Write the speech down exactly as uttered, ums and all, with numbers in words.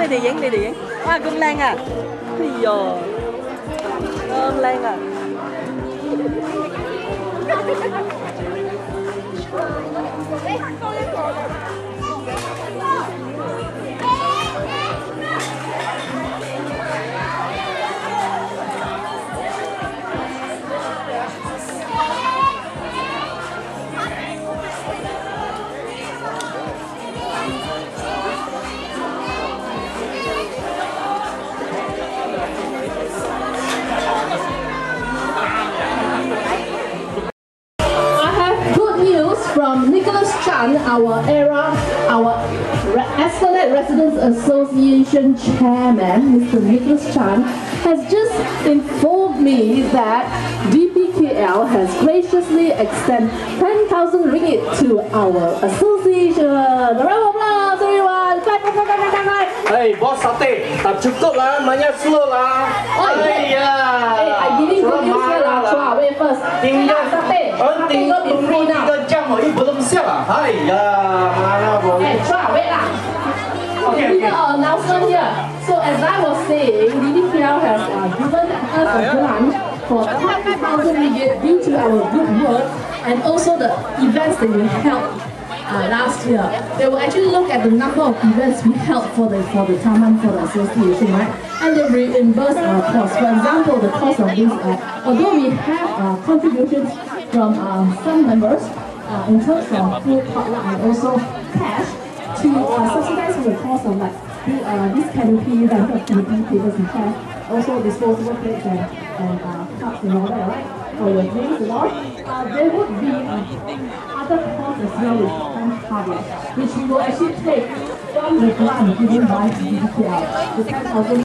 你哋影，你哋影。哇，咁靚啊！哎呀，咁靚啊！ From Nicholas Chan, our era, our Esplanade Residents Association chairman, Mister Nicholas Chan, has just informed me that D P K L has graciously extended ten thousand ringgit to our association. A round of applause, everyone! Clap, clap, clap, clap, clap! Hey, bos sate, tak cukup lah, banyak slow lah. Oh, hey, ya. Hey, I didn't go use here lah. Throw away first. Tinggal sate. Oh, tinggal tunggu tiga jam oh, ini belum siap ah. Hai ya, mana boleh. Hey, throw away lah. Okay, we got an announcement here. So as I was saying, D D K L has uh, given us a grant for ten thousand ringgit due to our good work and also the events that we held uh, last year. They will actually look at the number of events we held for the for the Taman for the association, right? And they reimburse our costs. For example, the cost of this, uh, although we have uh, contributions from uh, some members uh, in terms of food, potluck, and also cash, to uh, subsidize the cost of like the, uh, this canopy, rental canopy, tables and chairs, also disposable plates and, and uh, cups and all that, right? For your drinks and all. Uh, there would be uh, other costs as well which can't cover, which we will actually take from the grant given by D P K L, the ten thousand